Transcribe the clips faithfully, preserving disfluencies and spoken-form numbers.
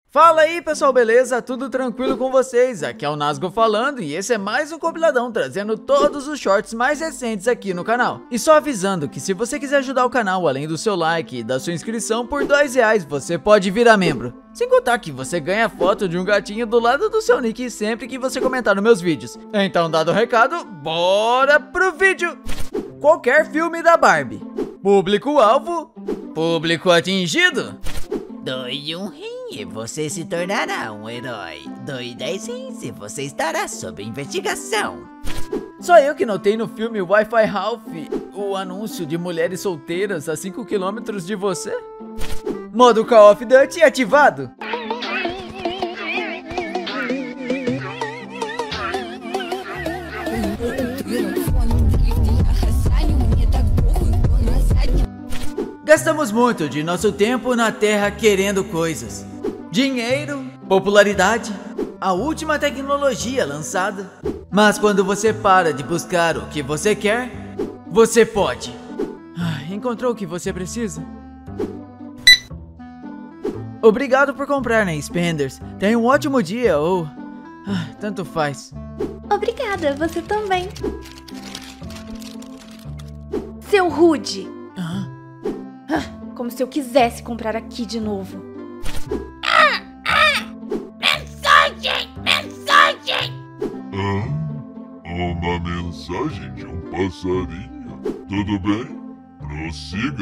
Fala aí pessoal, beleza? Tudo tranquilo com vocês? Aqui é o Nasgo falando e esse é mais um compiladão trazendo todos os shorts mais recentes aqui no canal. E só avisando que se você quiser ajudar o canal, além do seu like e da sua inscrição, por dois reais você pode virar membro. Sem contar que você ganha foto de um gatinho do lado do seu nick sempre que você comentar nos meus vídeos. Então dado o recado, bora pro vídeo! Qualquer filme da Barbie. Público-alvo, público atingido. Doe um rim e você se tornará um herói. Doe dez rins e você estará sob investigação. Só eu que notei no filme Wi-Fi Ralph o anúncio de mulheres solteiras a cinco quilômetros de você. Modo Call of Duty ativado. Gastamos muito de nosso tempo na Terra querendo coisas. Dinheiro, popularidade, a última tecnologia lançada. Mas quando você para de buscar o que você quer, você pode. Ah, encontrou o que você precisa? Obrigado por comprar na Spenders. Tenha um ótimo dia ou... Ah, tanto faz. Obrigada, você também. Seu rude. Ah. Como se eu quisesse comprar aqui de novo. Ah, ah, mensagem, mensagem. Ah, uma mensagem de um passarinho. Tudo bem? Prossiga.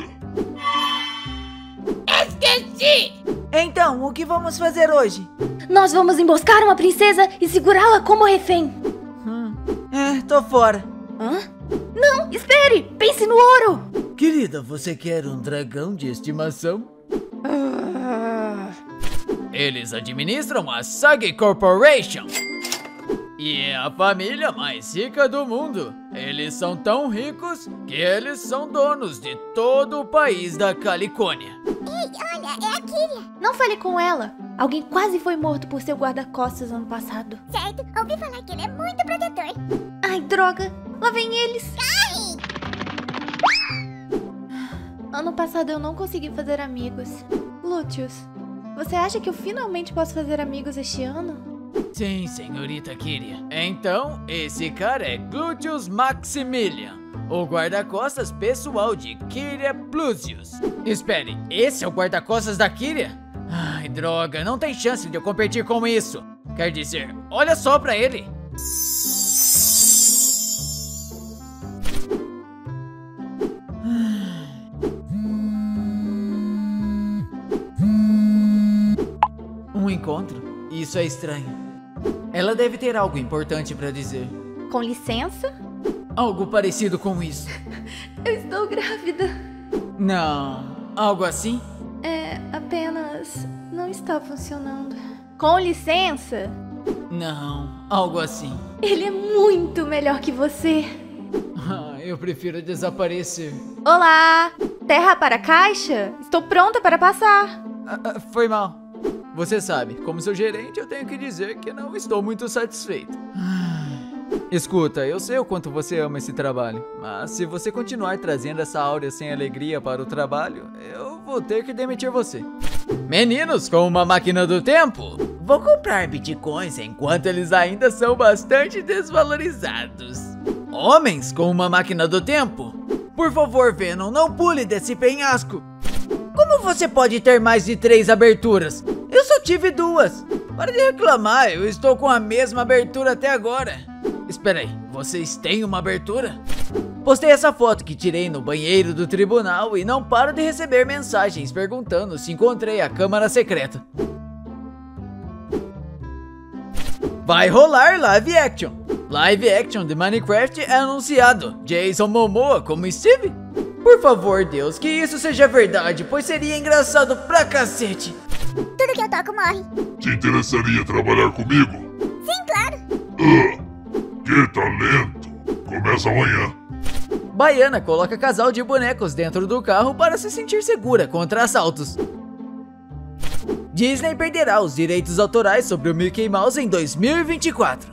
Esqueci. Então, o que vamos fazer hoje? Nós vamos emboscar uma princesa e segurá-la como refém. Hum, é, tô fora. Hã? Não, espere! Pense no ouro! Querida, você quer um dragão de estimação? Ah. Eles administram a Sagi Corporation. E é a família mais rica do mundo. Eles são tão ricos que eles são donos de todo o país da Calicônia. Ei, olha, é a Kyria. Não fale com ela. Alguém quase foi morto por seu guarda-costas ano passado. Certo, ouvi falar que ele é muito protetor. Ai, droga. Lá vem eles. Ai! Ano passado eu não consegui fazer amigos. Lúcius, você acha que eu finalmente posso fazer amigos este ano? Sim, senhorita Kyria. Então, esse cara é Gluteus Maximilian, o guarda-costas pessoal de Kyria Plusius. Espere, esse é o guarda-costas da Kyria? Ai, droga, não tem chance de eu competir com isso. Quer dizer, olha só pra ele. Um encontro? Isso é estranho. Ela deve ter algo importante pra dizer. Com licença? Algo parecido com isso. Eu estou grávida. Não, algo assim? É, apenas não está funcionando. Com licença? Não, algo assim. Ele é muito melhor que você. Ah, eu prefiro desaparecer. Olá! Terra para caixa? Estou pronta para passar. Ah, ah, foi mal. Você sabe, como seu gerente, eu tenho que dizer que não estou muito satisfeito. Escuta, eu sei o quanto você ama esse trabalho, mas se você continuar trazendo essa áurea sem alegria para o trabalho, eu vou ter que demitir você. Meninos com uma máquina do tempo, vou comprar bitcoins enquanto eles ainda são bastante desvalorizados. Homens com uma máquina do tempo, por favor, Venom, não pule desse penhasco. Como você pode ter mais de três aberturas? Eu só tive duas. Para de reclamar, eu estou com a mesma abertura até agora. Espera aí, vocês têm uma abertura? Postei essa foto que tirei no banheiro do tribunal e não paro de receber mensagens perguntando se encontrei a câmara secreta. Vai rolar live action. Live action de Minecraft é anunciado. Jason Momoa como Steve? Por favor, Deus, que isso seja verdade, pois seria engraçado pra cacete. Tudo que eu toco morre. Te interessaria trabalhar comigo? Sim, claro. Ah, que talento! Começa amanhã. Baiana coloca casal de bonecos dentro do carro para se sentir segura contra assaltos. Disney perderá os direitos autorais sobre o Mickey Mouse em dois mil e vinte e quatro.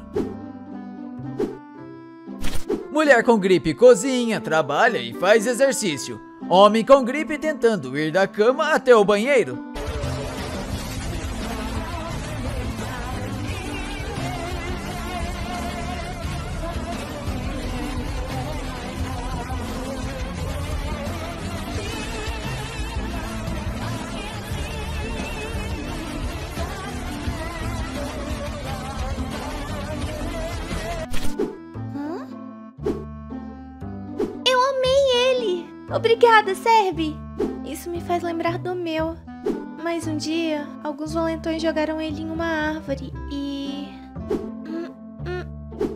Mulher com gripe cozinha, trabalha e faz exercício. Homem com gripe tentando ir da cama até o banheiro. Obrigada, Serbi. Isso me faz lembrar do meu. Mas um dia, alguns valentões jogaram ele em uma árvore e... Hum, hum.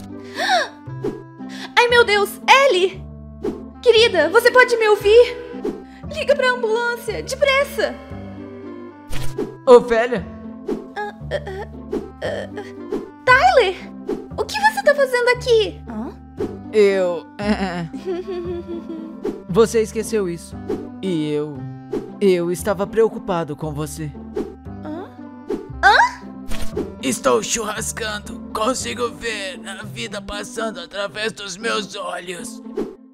Ai, meu Deus! Ellie! Querida, você pode me ouvir? Liga pra ambulância, depressa! Ofélia? Uh, uh, uh, uh. Tyler! O que você tá fazendo aqui? Hã? Eu... Você esqueceu isso. E eu... Eu estava preocupado com você. Hã? Hã? Estou churrascando. Consigo ver a vida passando através dos meus olhos.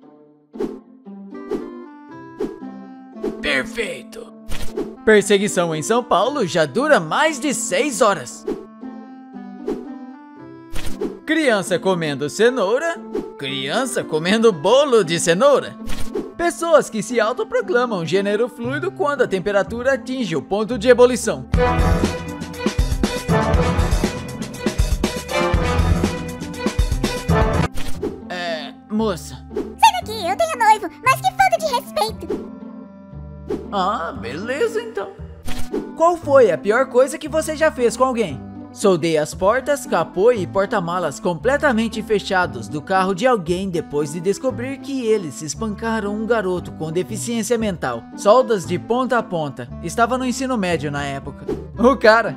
Perfeito. Perseguição em São Paulo já dura mais de seis horas. Criança comendo cenoura. Criança comendo bolo de cenoura. Pessoas que se autoproclamam gênero fluido quando a temperatura atinge o ponto de ebulição. É... Moça. Sai daqui, eu tenho noivo, mas que falta de respeito. Ah, beleza então. Qual foi a pior coisa que você já fez com alguém? Soldei as portas, capô e porta-malas completamente fechados do carro de alguém depois de descobrir que eles espancaram um garoto com deficiência mental. Soldas de ponta a ponta. Estava no ensino médio na época. O cara.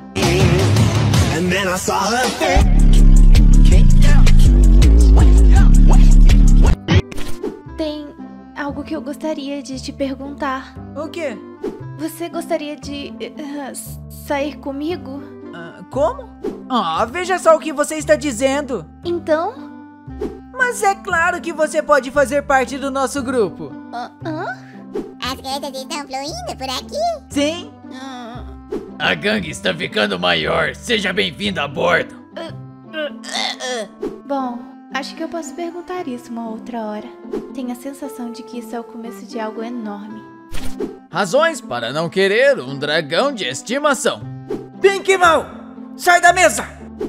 Tem algo que eu gostaria de te perguntar. O quê? Você gostaria de uh, sair comigo? Uh, como? Ah, veja só o que você está dizendo. Então? Mas é claro que você pode fazer parte do nosso grupo. Uh, hã? As coisas estão fluindo por aqui? Sim. Uh, A gangue está ficando maior. Seja bem-vindo a bordo. Bom, acho que eu posso perguntar isso uma outra hora. Tenho a sensação de que isso é o começo de algo enorme. Razões para não querer um dragão de estimação. Pink Mal, sai da mesa!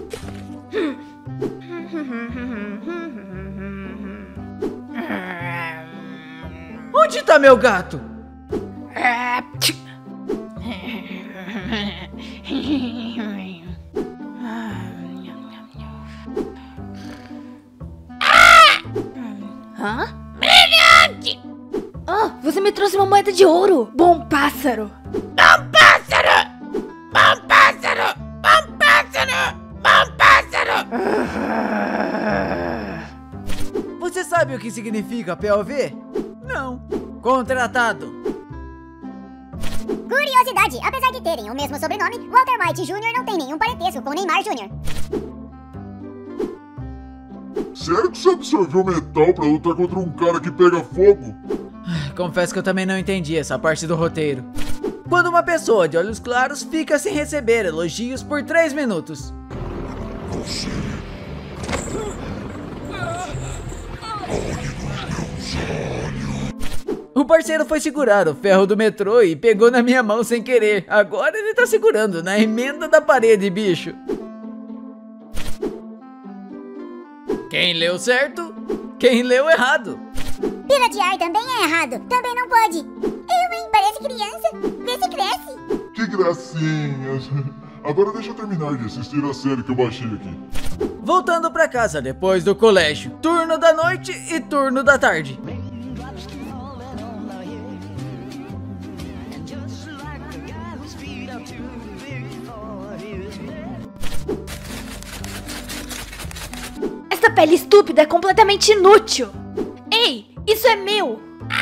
Onde tá meu gato? Hã? Brilhante! Ah, você me trouxe uma moeda de ouro! Bom pássaro! Bom pássaro! Bom pássaro! Bom pássaro! Bom pássaro! Você sabe o que significa P O V? Não. Contratado. Curiosidade, apesar de terem o mesmo sobrenome, Walter White Júnior não tem nenhum parentesco com Neymar Júnior Sério que você absorveu metal pra lutar contra um cara que pega fogo? Confesso que eu também não entendi essa parte do roteiro. Quando uma pessoa de olhos claros fica sem receber elogios por três minutos. Você... O parceiro foi segurar o ferro do metrô e pegou na minha mão sem querer. Agora ele tá segurando na emenda da parede, bicho. Quem leu certo, quem leu errado. Piratear também é errado, também não pode. Eu, hein? Parece criança. Vê se cresce. Que gracinhas. Agora deixa eu terminar de assistir a série que eu baixei aqui. Voltando pra casa depois do colégio. Turno da noite e turno da tarde. Essa pele estúpida é completamente inútil! Ei, isso é meu!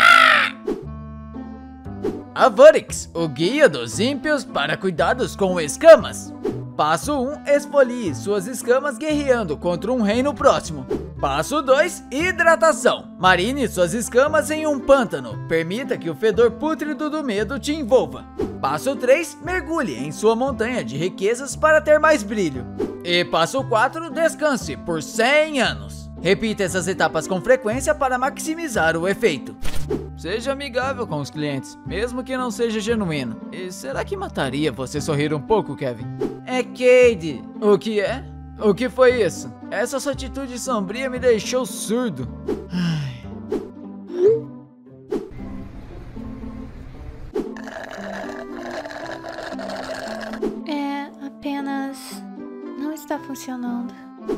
Avurix, o guia dos ímpios para cuidados com escamas. Passo um, esfolie suas escamas guerreando contra um reino próximo. Passo dois, hidratação. Marine suas escamas em um pântano. Permita que o fedor pútrido do medo te envolva. Passo três, mergulhe em sua montanha de riquezas para ter mais brilho. E passo quatro, descanse por cem anos. Repita essas etapas com frequência para maximizar o efeito. Seja amigável com os clientes, mesmo que não seja genuíno. E será que mataria você sorrir um pouco, Kevin? É Cade. O que é? O que foi isso? Essa sua atitude sombria me deixou surdo. Ai. funcionando.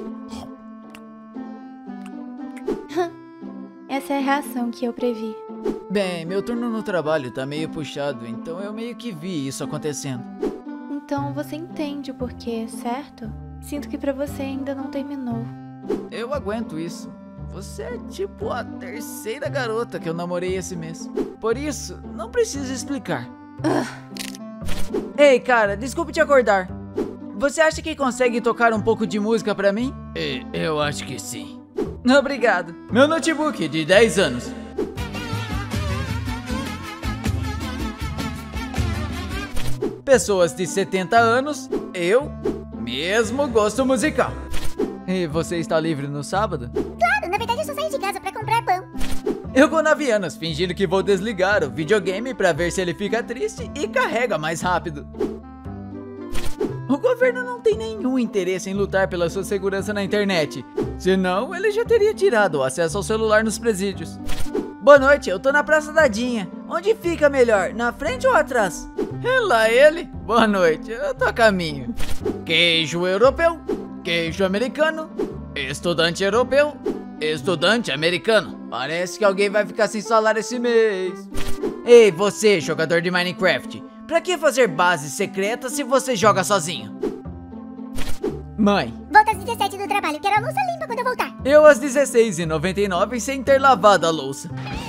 Essa é a reação que eu previ. Bem, meu turno no trabalho tá meio puxado, então eu meio que vi isso acontecendo. Então você entende o porquê, certo? Sinto que pra você ainda não terminou. Eu aguento isso. Você é tipo a terceira garota que eu namorei esse mês. Por isso, não preciso explicar. Uh. Ei, cara, desculpe te acordar. Você acha que consegue tocar um pouco de música pra mim? Eu acho que sim. Obrigado. Meu notebook de dez anos. Pessoas de setenta anos, eu, mesmo gosto musical. E você está livre no sábado? Claro, na verdade eu só saio de casa pra comprar pão. Eu com nove anos, fingindo que vou desligar o videogame pra ver se ele fica triste e carrega mais rápido. O governo não tem nenhum interesse em lutar pela sua segurança na internet. Senão, ele já teria tirado o acesso ao celular nos presídios. Boa noite, eu tô na Praça da Dinha. Onde fica melhor, na frente ou atrás? É lá ele. Boa noite, eu tô a caminho. Queijo europeu, queijo americano, estudante europeu, estudante americano. Parece que alguém vai ficar sem salário esse mês. Ei, você, jogador de Minecraft. Pra que fazer base secreta se você joga sozinho? Mãe. Volto às dezessete do trabalho, quero a louça limpa quando eu voltar. Eu às dezesseis e noventa e nove sem ter lavado a louça.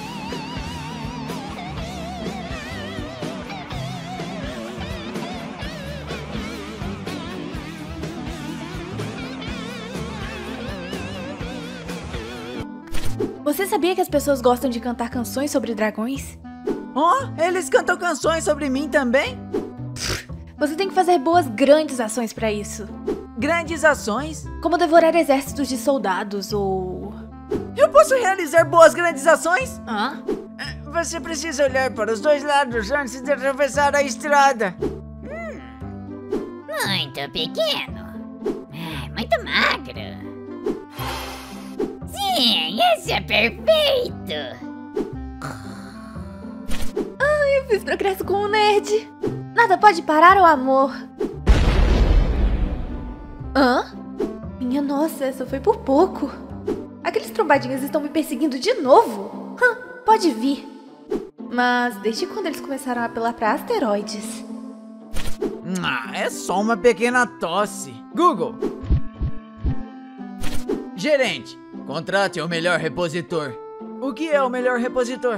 Você sabia que as pessoas gostam de cantar canções sobre dragões? Oh, eles cantam canções sobre mim também? Você tem que fazer boas grandes ações pra isso. Grandes ações? Como devorar exércitos de soldados ou... Eu posso realizar boas grandes ações? Hã? Você precisa olhar para os dois lados antes de atravessar a estrada. Hum, muito pequeno. É, muito magro. Sim, esse é perfeito. Ai, eu fiz progresso com o nerd. Nada pode parar o amor. Hã? Minha nossa, essa foi por pouco. Aqueles trombadinhos estão me perseguindo de novo. Hã, pode vir. Mas desde quando eles começaram a apelar pra asteroides? Ah, é só uma pequena tosse. Google. Gerente, contrate o melhor repositor. O que é o melhor repositor?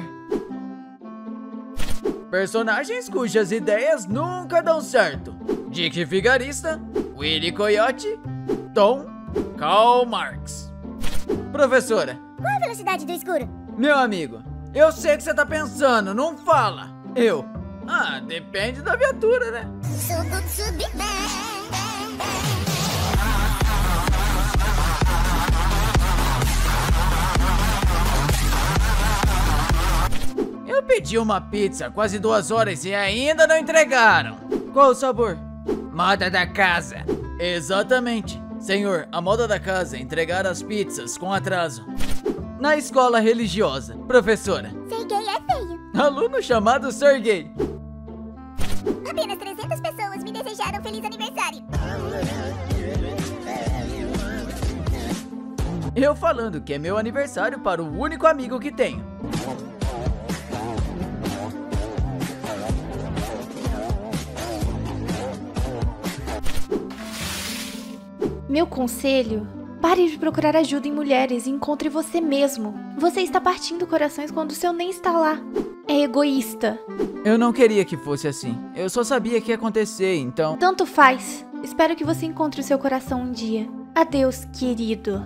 Personagens cujas ideias nunca dão certo. Dick Vigarista, Willy Coyote, Tom, Karl Marx. Professora. Qual a velocidade do escuro? Meu amigo, eu sei o que você tá pensando, não fala. Eu. Ah, depende da viatura, né? Eu pedi uma pizza quase duas horas e ainda não entregaram. Qual o sabor? Moda da casa. Exatamente. Senhor, a moda da casa é entregar as pizzas com atraso. Na escola religiosa. Professora. Ser gay é feio. Aluno chamado Sergei. Apenas trezentas pessoas me desejaram feliz aniversário. Eu falando que é meu aniversário para o único amigo que tenho. Meu conselho? Pare de procurar ajuda em mulheres e encontre você mesmo. Você está partindo corações quando o seu nem está lá. É egoísta. Eu não queria que fosse assim. Eu só sabia que ia acontecer, então... Tanto faz. Espero que você encontre o seu coração um dia. Adeus, querido.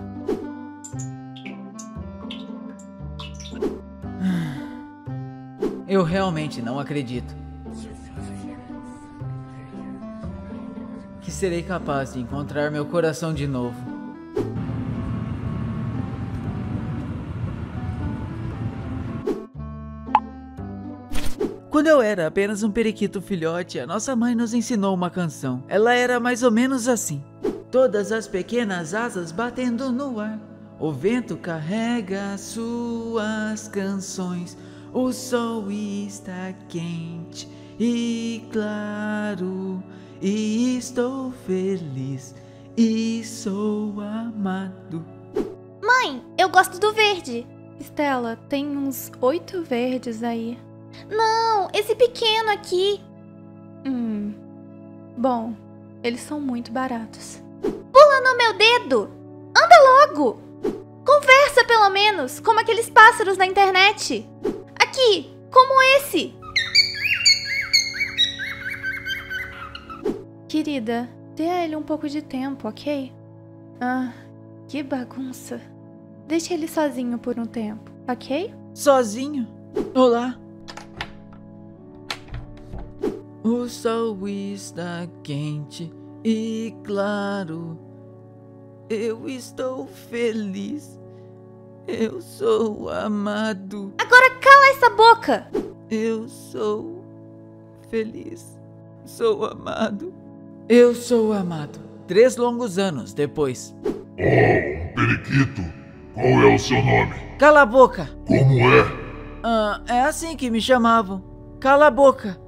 Eu realmente não acredito que serei capaz de encontrar meu coração de novo. Quando eu era apenas um periquito filhote, a nossa mãe nos ensinou uma canção. Ela era mais ou menos assim. Todas as pequenas asas batendo no ar, o vento carrega suas canções. O sol está quente e claro, e estou feliz, e sou amado. Mãe, eu gosto do verde. Estela, tem uns oito verdes aí. Não, esse pequeno aqui. Hum. Bom, eles são muito baratos. Pula no meu dedo! Anda logo! Conversa pelo menos, como aqueles pássaros na internet. Aqui, como esse. Querida, dê a ele um pouco de tempo, ok? Ah, que bagunça. Deixe ele sozinho por um tempo, ok? Sozinho? Olá. O sol está quente e claro. Eu estou feliz. Eu sou amado. Agora cala essa boca! Eu sou feliz. Sou amado. Eu sou amado. Três longos anos depois. Oh, periquito, qual é o seu nome? Cala a boca. Como é? Ah, é assim que me chamavam. Cala a boca.